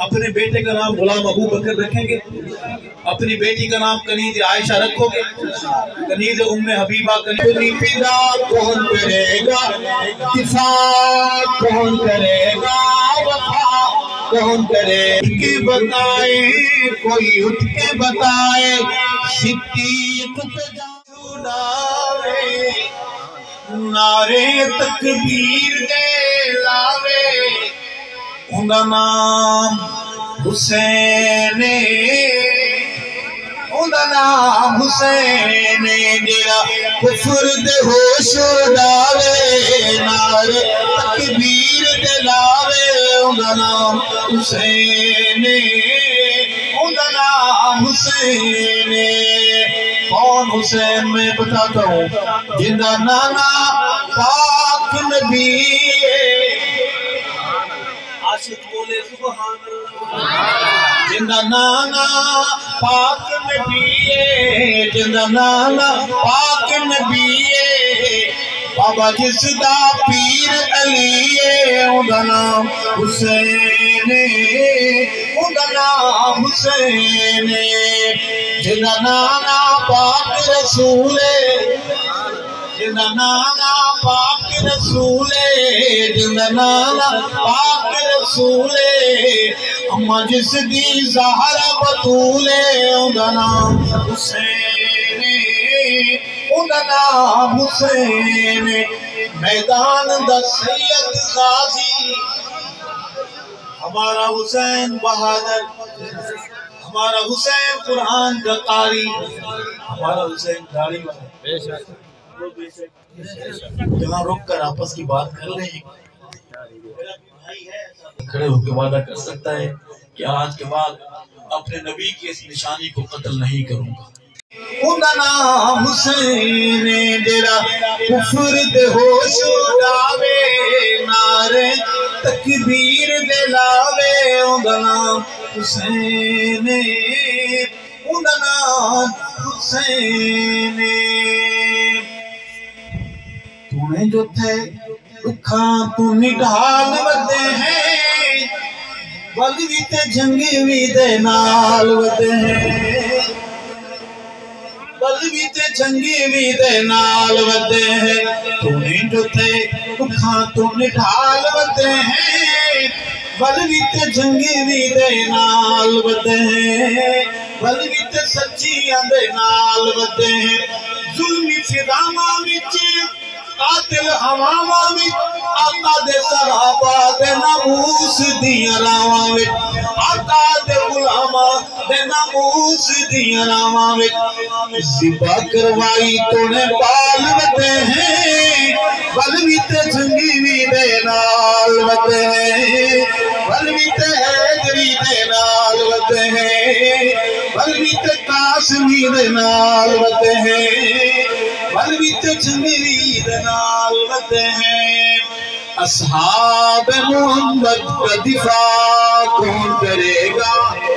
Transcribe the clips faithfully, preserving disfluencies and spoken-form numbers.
اپنے بیٹے کا نام غلام ابو بکر رکھیں گے؟ اپنی بیٹی کا نام کنیز عائشہ رکھو گے؟ کنیز ام حبیبہ کنیز فدا کون کرے گا، دفاع کون کرے گا، وفا کون کرے کے بتائے، کوئی اٹھ کے بتائے، صدیق پہ جان ڈالے، نعرے تکبیر دے لاوے، اوندا نام حسین، اوندا نام حسین، جڑا کفر دے ہوش اڑاوے، نعرے تکبیر دے لاوے، اوندا نام حسین، اوندا نام حسین۔ کون حسین؟ میں بتاتا ہوں، جندا نانا پاک نبی ہے، عاشق بولے سبحان اللہ، جندا نانا پاک نبی ہے، جندا نانا پاک نبی ہے، بابا جس دا پیر علی ہے، اوندا نام حسین، اوندا نام حسین، جندا نانا پاک رسول ہے، جندا نانا پاک رسول ہے، جندا نانا پاک رسول ہے، اما جس دی زہرا بطول ہے، اوندا نام حسین، اوندا نام حسین۔ میدان دا سید غازی ہمارا حسین بہادر، ہمارا حسین قرآن کا قاری، ہمارا حسین داڑھی والا، بے شک جہاں رک کر آپس کی بات کر لیں، کھڑے ہو کے وعدہ کر سکتا ہے کہ آج کے بعد اپنے نبی کی اس نشانی کو قتل نہیں کروں گا۔ اوندا نام حسین، جڑا کفر دے ہوش اڑاوے، نعرے تکبیر دے لاوے، اوندا نام حسین، اوندا نام حسین۔ تمہیں جو تھے دکھاں تو نڈھال ودے ہیں، بلوی تے جنگی وی دے نال ودے ہیں، بلوی تے جنگی وی دے نال ودے ہیں، تمہیں جو تھے دکھاں تو نڈھال ودے ہیں، بلوی تے جنگی وی دے نال ودے ہیں، بلوی تے سچیاں دے نال ودے ہیں، ظلمی فضاواں وچ قاتل ہواواں وچ، آقا دے صحابہ دے ناموس دیاں راواں وچ، آقا دے غلاماں دے ناموس دیاں راواں وچ، ذبح کروائی تونے پال ودے ہیں، بلوی تے جنگی وی دے نال ودے ہیں، بلوی تے حیدری دے نال ودے ہیں، بلوی تے قاسمی دے نال ودے ہیں، بلوی تے جنگی دے نال ودے ہیں۔ اصحاب محمد کا دفاع کون کرے گا،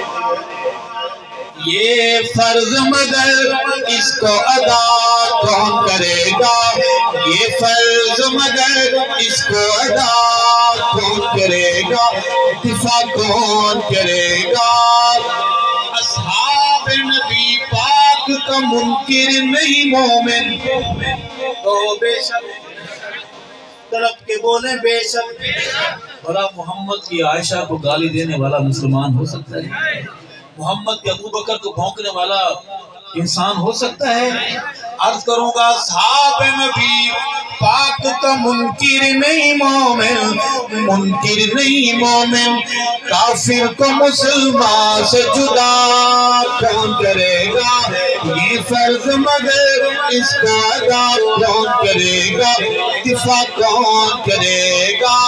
یہ فرض مگر اس کو ادا کون کرے گا، یہ فرض مگر اس کو ادا کون کرے گا، دفاع کون کرے گا۔ اصحاب نبی پاک کا منکر نہیں مومن، تو بے شک طرف کے بولیں بے شک، بھلا محمد کی عائشہ کو گالی دینے والا مسلمان ہو سکتا ہے؟ محمد کے ابو بکر کو بھونکنے والا انسان ہو سکتا ہے؟ عرض کروں گا اصحاب نبی پاک کا منکر نہیں مومن، منکر نہیں مومن، کافر کو مسلمان سے جدا کون کرے گا، یہ فرض مگر اس کو ادا کون کرے گا، دفاع کون کرے گا۔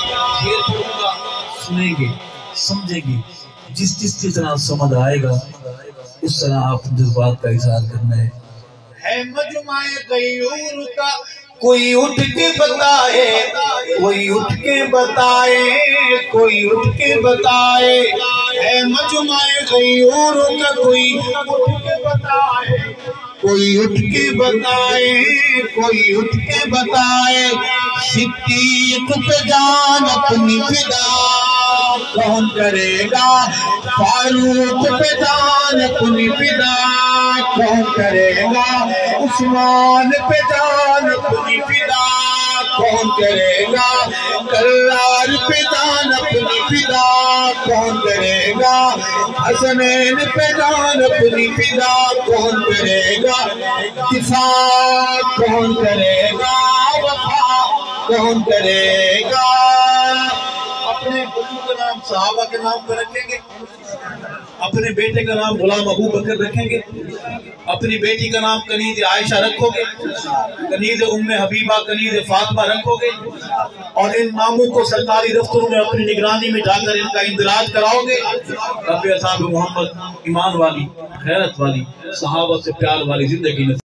سنیں گے، سمجھیں گے، جس جس کی طرح سمجھ آئے گا اس طرح آپ جذبات کا اظہار کرنا ہے۔ ہے مجمع غیور کا کوئی اٹھ کے بتائے، کوئی اٹھ کے بتائے، کوئی اٹھ کے بتائے، ہے مجمع غیور کا کوئی اٹھ کے بتائے، کوئی اٹھ کے بتائے، کوئی اٹھ کے بتائے، صدیق پہ جان اپنی فدا کون کرے گا فاروق پہ جان اپنی فدا کون کرے گا عثمان پہ جان اپنی فدا کون کرے گا کرار پہ جان اپنی فدا کون کرے گا حسنین پہ جان اپنی فدا کون کرے گا دفاع کون کرے گا وفا کون کرے گا اپنے بچوں کا نام صحابہ کے نام پر رکھیں گے اپنے بیٹے کا نام غلام ابو بکر رکھیں گے اپنی بیٹی کا نام کنیز عائشہ رکھو گے کنیز ام حبیبہ کنیز فاطمہ رکھو گے اور ان ناموں کو سرکاری دفتروں میں اپنی نگرانی میں جا کر ان کا اندراج کراؤ گے رب اصحاب محمد ایمان والی غیرت والی صحابہ سے پیار والی زندگی